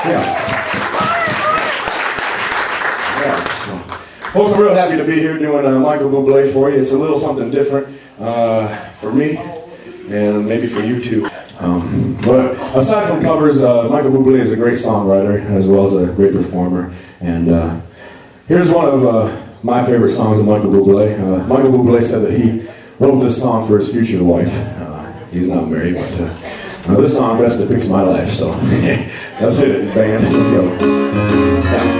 So, folks, I'm real happy to be here doing Michael Buble for you. It's a little something different for me, and maybe for you too. But aside from covers, Michael Buble is a great songwriter as well as a great performer. And here's one of my favorite songs of Michael Buble. Michael Buble said that he wrote this song for his future wife. He's not married, but this song best depicts my life. So let's hit it, band. Let's go. Yeah.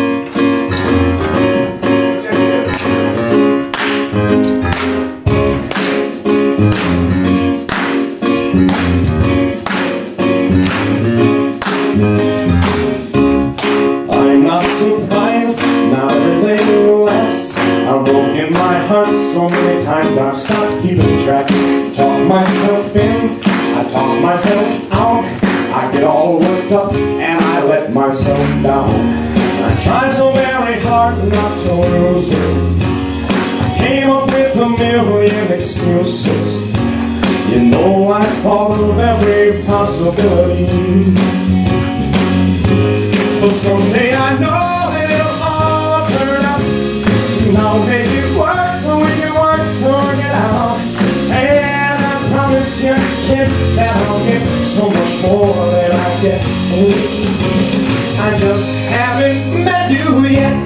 I'm not surprised, now everything lasts. I've broken my heart so many times I've stopped keeping track. Talk myself in, I talk myself out. I get all worked up and I let myself down. I try so very hard not to lose it. I came up with a million excuses. You know I thought of every possibility. But someday I know that it'll all turn out. Now make it work so we can work it out. And I promise you, kid, that I'll get so much more than I get. I just haven't met you yet.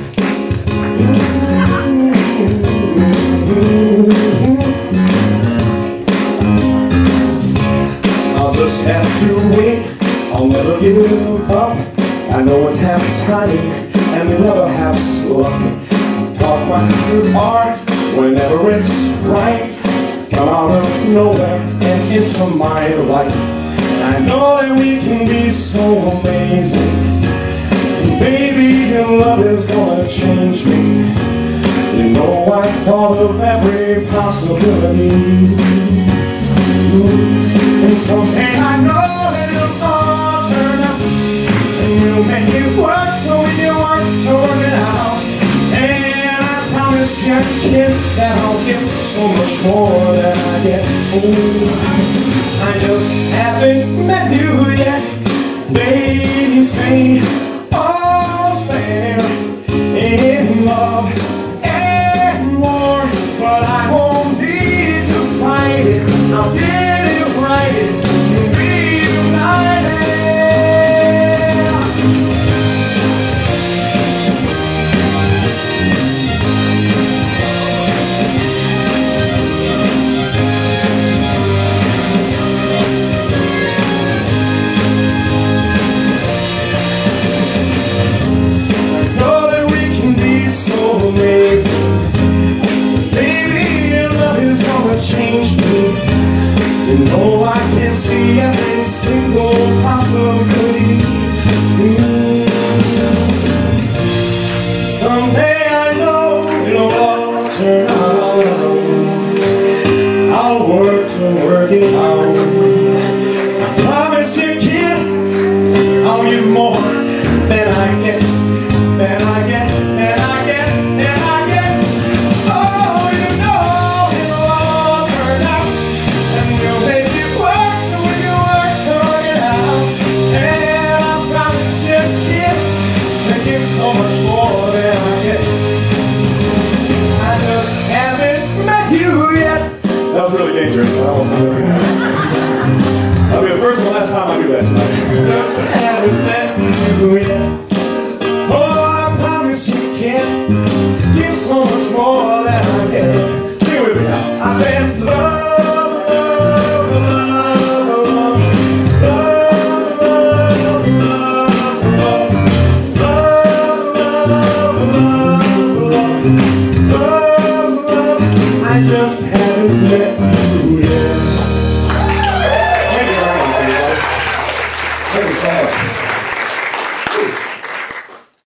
I'll just have to wait. I'll never give up. I know it's half timing and the other half's luck. Talk my true heart whenever it's right. Come out of nowhere and into my life. I know that we can be so amazing. Baby, your love is gonna change me. You know I thought of every possibility. And someday I know that it'll all turn out. And we'll make it work so we can work it out. And I promise you, kid, that I'll get so much more than I get. Ooh, I just haven't met you yet. They say all's fair in love and war, but I won't need to fight it. I'll get it right and be united. Change me. You know I can see every single possibility. Someday I know it'll all turn out. I'll work to work it out. I promise you, kid, I'll give more than I get, than I get, than I get, than I get. Oh, you know it'll all turn out, and we'll make it work so we can work it out. And I promise you, kid, to get so much more than I get. I just haven't met you yet. That was really dangerous. I almost didn't do that. That'll be the first and last time I do that tonight. Just haven't met you yet.